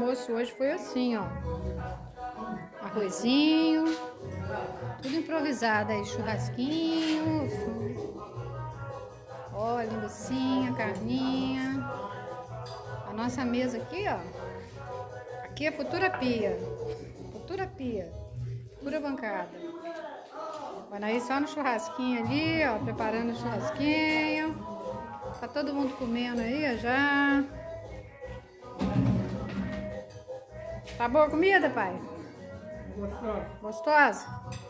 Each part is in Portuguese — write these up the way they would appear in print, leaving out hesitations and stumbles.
almoço hoje foi assim, ó. Arrozinho, tudo improvisado aí, churrasquinho, ó, linguicinha, carninha. A nossa mesa aqui, ó. Aqui é futura pia, pura bancada. Vai aí só no churrasquinho ali, ó, preparando o churrasquinho. Tá todo mundo comendo aí, ó, já. Tá boa a comida, pai? Gostoso. Gostosa?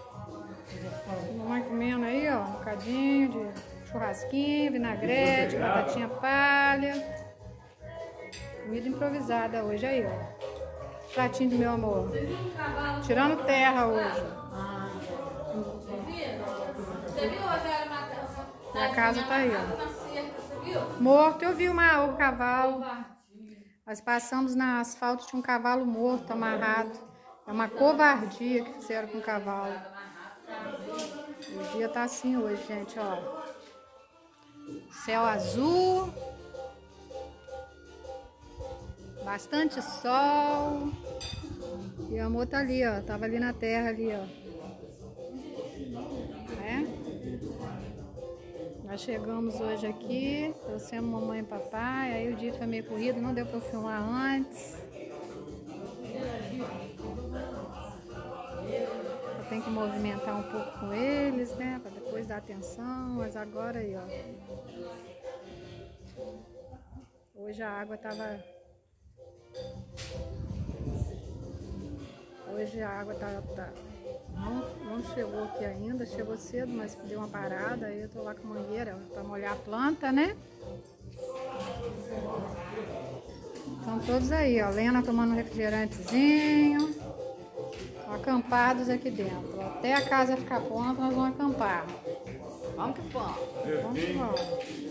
Mamãe comendo aí, ó, um bocadinho de churrasquinho, vinagrete, batatinha palha. Comida improvisada hoje aí, ó. Pratinho do meu amor. Tirando terra hoje. A casa tá aí, ó. Morto, eu vi o cavalo. Nós passamos na asfalto, tinha um cavalo morto, amarrado. É uma covardia que fizeram com o cavalo. O dia tá assim hoje, gente, ó. Céu azul. Bastante sol. E o amor tá ali, ó. Tava ali na terra, ali, ó. Nós chegamos hoje aqui, trouxemos mamãe e papai, aí o dia foi meio corrido, não deu pra eu filmar antes. Eu tenho que movimentar um pouco com eles, né, pra depois dar atenção, mas agora aí, ó. Hoje a água tava... Hoje a água tá... Não chegou aqui ainda, chegou cedo, mas deu uma parada, aí eu tô lá com a mangueira pra molhar a planta, né? Estão todos aí, ó, Lena tomando um refrigerantezinho, acampados aqui dentro. Até a casa ficar pronta, nós vamos acampar. Vamos que vamos. Vamos que vamos.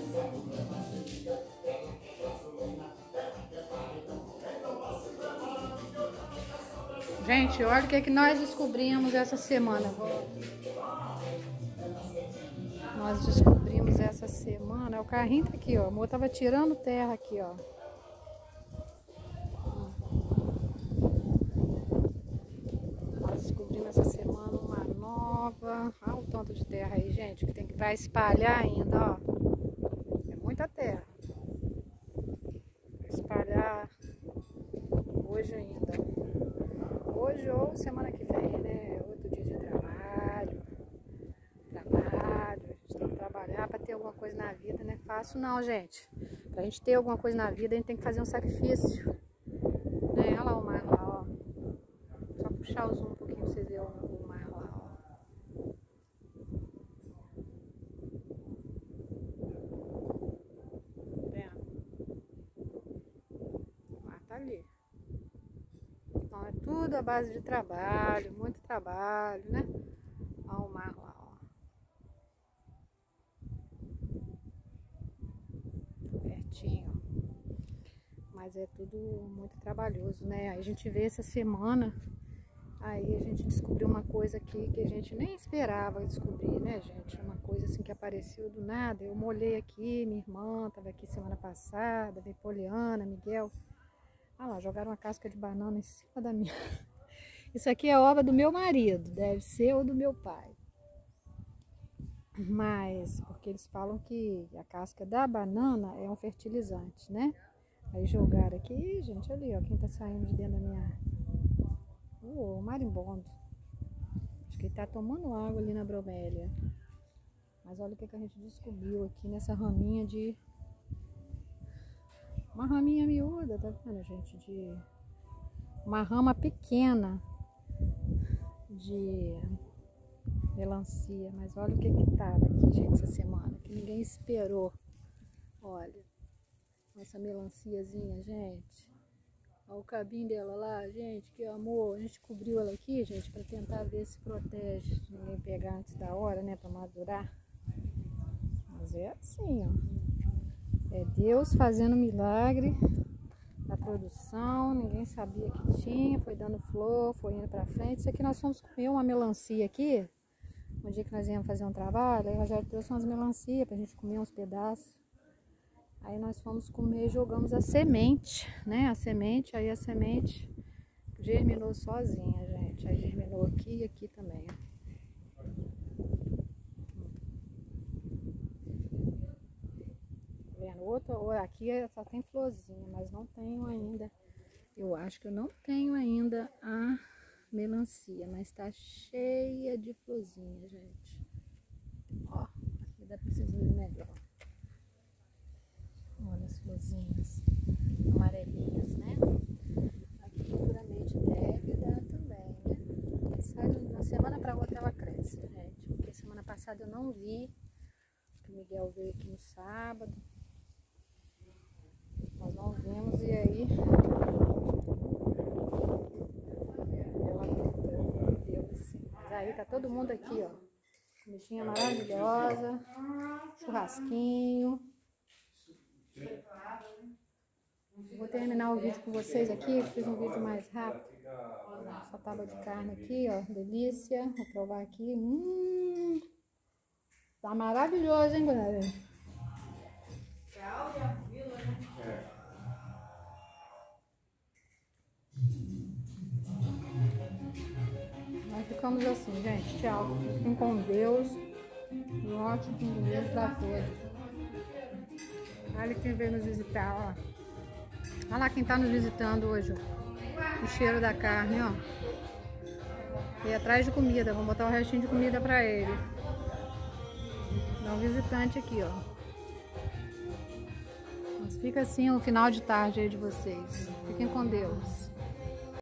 Gente, olha o que nós descobrimos essa semana. Nós descobrimos essa semana. O carrinho tá aqui, ó. O amor tava tirando terra aqui, ó. Nós descobrimos essa semana uma nova. Olha o tanto de terra aí, gente, que tem que vai espalhar ainda, ó. É muita terra. Vai espalhar hoje ainda. Hoje ou semana que vem, né? Outro dia de trabalho. A gente tem que trabalhar para ter alguma coisa na vida, não é fácil não, gente. Pra gente ter alguma coisa na vida, a gente tem que fazer um sacrifício. Né? Olha lá o mar lá, ó. Só puxar o zoom um pouquinho pra vocês verem o mar lá, ó. Tá vendo? O mar tá ali. Então é tudo à base de trabalho, muito trabalho, né? Olha o mar lá, ó. Pertinho. Mas é tudo muito trabalhoso, né? Aí a gente vê essa semana, aí a gente descobriu uma coisa aqui que a gente nem esperava descobrir, né, gente? Uma coisa assim que apareceu do nada. Eu molhei aqui, minha irmã estava aqui semana passada, veio Poliana, Miguel. Ah lá, jogaram uma casca de banana em cima da minha. Isso aqui é obra do meu marido, deve ser, ou do meu pai. Mas, porque eles falam que a casca da banana é um fertilizante, né? Aí jogaram aqui, ih, gente, ali, ó, quem tá saindo de dentro da minha... O marimbondo. Acho que ele tá tomando água ali na bromélia. Mas olha o que a gente descobriu aqui nessa raminha de... Uma raminha miúda, tá vendo, gente? De... Uma rama pequena de melancia. Mas olha o que tava aqui, gente, essa semana, que ninguém esperou. Olha. Nossa melanciazinha, gente. Olha o cabinho dela lá, gente, que amor. A gente cobriu ela aqui, gente, para tentar ver se protege. Ninguém pegar antes da hora, né, para madurar. Mas é assim, ó. É Deus fazendo milagre da produção. Ninguém sabia que tinha. Foi dando flor, foi indo para frente. Isso aqui nós fomos comer uma melancia aqui. Um dia que nós íamos fazer um trabalho, aí o Rogério trouxe umas melancias pra gente comer uns pedaços. Aí nós fomos comer e jogamos a semente, né? A semente germinou sozinha, gente. Aí germinou aqui e aqui também, ó. Vendo? Aqui só tem florzinha, mas não tenho ainda. Eu acho que eu não tenho ainda a melancia, mas tá cheia de florzinha, gente. Ó, aqui dá pra vocês verem melhor. Olha as florzinhas amarelinhas, né? Aqui futuramente deve dar também, né? Sai de uma semana pra outra ela cresce, gente. Porque semana passada eu não vi. O Miguel veio aqui no sábado. Nós não vimos e aí ela deu assim. Mas aí tá todo mundo aqui, ó. Comidinha maravilhosa, churrasquinho. Vou terminar o vídeo com vocês aqui, fiz um vídeo mais rápido. Essa tábua de carne aqui, ó, delícia. Vou provar aqui. Tá maravilhoso, hein, galera? Nós ficamos assim, gente. Tchau. Fiquem com Deus. Um ótimo domingo pra todos. Olha quem veio nos visitar, ó. Olha lá quem tá nos visitando hoje, ó. O cheiro da carne, ó. E atrás de comida. Vamos botar o restinho de comida pra ele. Dá um visitante aqui, ó. Mas fica assim o final de tarde aí de vocês. Fiquem com Deus.